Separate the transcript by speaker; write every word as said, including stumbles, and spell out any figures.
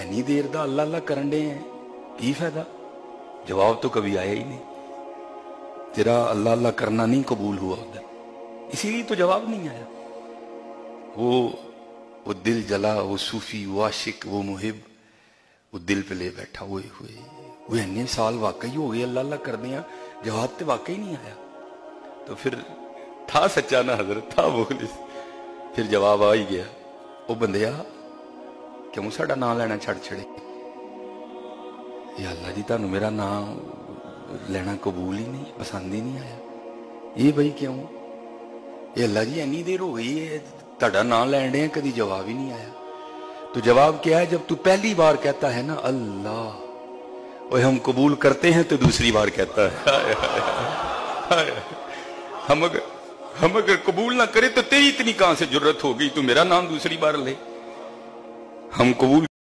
Speaker 1: Any دیر دا اللہ اللہ کرن دے ہیں کی فائدہ؟ جواب تو کبھی آیا ہی نہیں. تیرا اللہ اللہ کرنا نہیں قبول ہوا ادھر، اسی لیے تو جواب نہیں آیا. وہ وہ دل جلا، وہ صوفی، وہ عاشق، وہ محب، وہ دل پہ لے بیٹھا ہوئے ہوئے وہ اتنے سال واقعی ہو گئے اللہ اللہ کر دیا، جواب تو واقعی نہیں آیا. تو پھر تھا سچا نا حضرت، تھا مخلص، پھر جواب آ ہی گیا. وہ بندیا کیوں ساڈا نام لینا چھڑ چھڑے؟ یا اللہ جی تانوں میرا نام لینا قبول ہی نہیں، پسند ہی نہیں آیا. یہ بھائی کیوں؟ یہ اللہ جی اینی دیر ہو گئی ہے تہاڈا نام لین ڈے کدی جواب ہی نہیں آیا. تو جواب کیا ہے؟ جب تو پہلی بار کہتا ہے نا اللہ، وہ ہم قبول کرتے ہیں تو دوسری بار کہتا ہے ہم اگر ہم اگر قبول نہ کرے تو تیری اتنی کہاں سے جرت ہوگی تو میرا نام دوسری بار لے. ہم قبول